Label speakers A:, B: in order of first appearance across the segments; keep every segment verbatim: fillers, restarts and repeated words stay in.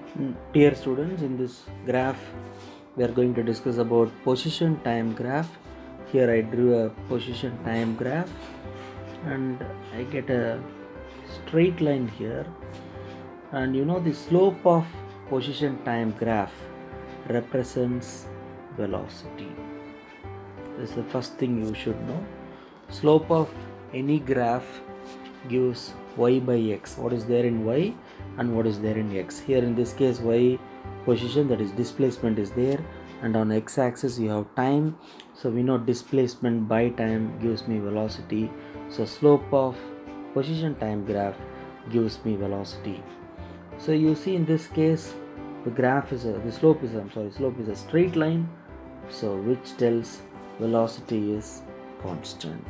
A: Dear students, in this graph we are going to discuss about position time graph. Here I drew a position time graph and I get a straight line here, and you know the slope of position time graph represents velocity. This is the first thing you should know. Slope of any graph gives y by x, what is there in y and what is there in x. Here in this case y position, that is displacement, is there, and on x axis you have time, so we know displacement by time gives me velocity. So slope of position time graph gives me velocity. So you see in this case the graph is a, the slope is I'm sorry slope is a straight line, so which tells velocity is constant.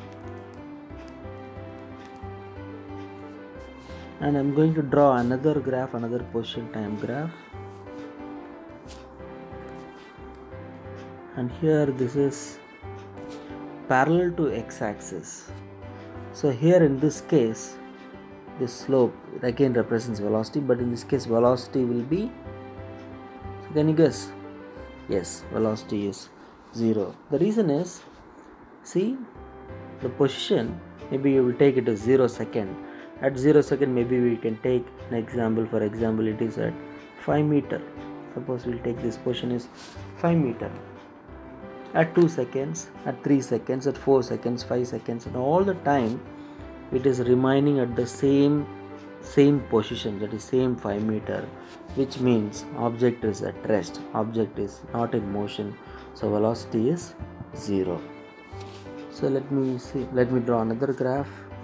A: And I'm going to draw another graph, another position time graph, and here this is parallel to x-axis. So here in this case this slope again represents velocity, but in this case velocity will be, so can you guess? Yes, velocity is zero. The reason is, see, the position, maybe you will take it as zero second. At zero second maybe we can take an example. For example, it is at five meter. Suppose we'll take this position is five meter. At two seconds, at three seconds, at four seconds, five seconds, and all the time it is remaining at the same same position, that is same five meter, which means object is at rest, object is not in motion, so velocity is zero. So let me see, let me draw another graph.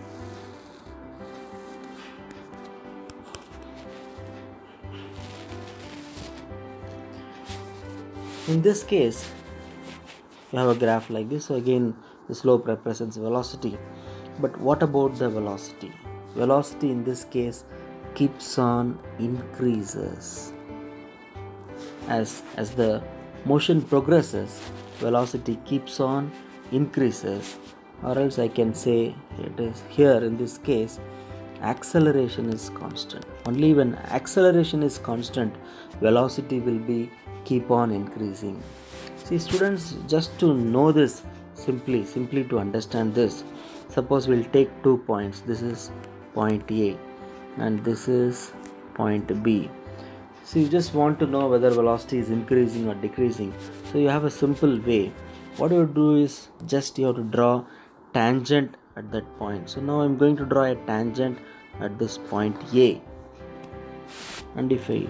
A: In this case you have a graph like this, so again the slope represents velocity. But what about the velocity? Velocity in this case keeps on increases. As, as the motion progresses, velocity keeps on increases, or else I can say it is here in this case acceleration is constant. Only when acceleration is constant, velocity will be keep on increasing. See students, just to know this, simply simply to understand this, suppose we'll take two points. This is point A and this is point B. So you just want to know whether velocity is increasing or decreasing. So you have a simple way. What you do is just you have to draw tangent at that point. So now I'm going to draw a tangent at this point A, and if I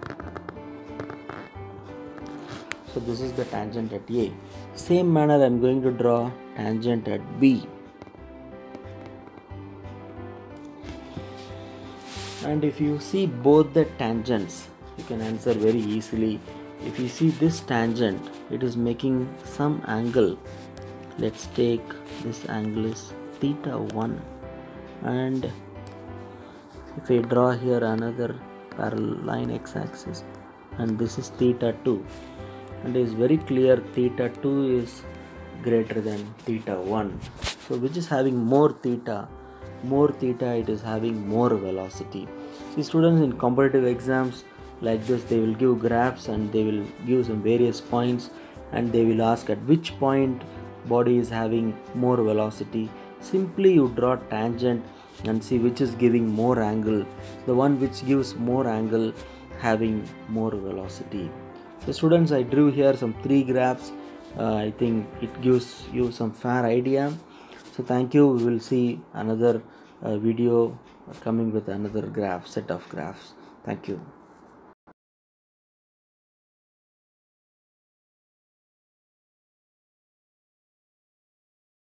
A: so this is the tangent at A. Same manner I'm going to draw tangent at B. And if you see both the tangents, you can answer very easily. If you see this tangent, it is making some angle. Let's take this angle is theta one, and if I draw here another parallel line x-axis, and this is theta two, and it is very clear theta two is greater than theta one, so which is having more theta, more theta it is having more velocity. See students, in competitive exams like this, they will give graphs and they will give some various points, and they will ask at which point body is having more velocity. Simply you draw tangent and see which is giving more angle. The one which gives more angle having more velocity. So students, I drew here some three graphs. uh, I think it gives you some fair idea. So thank you. We will see another uh, video coming with another graph, set of graphs. Thank you.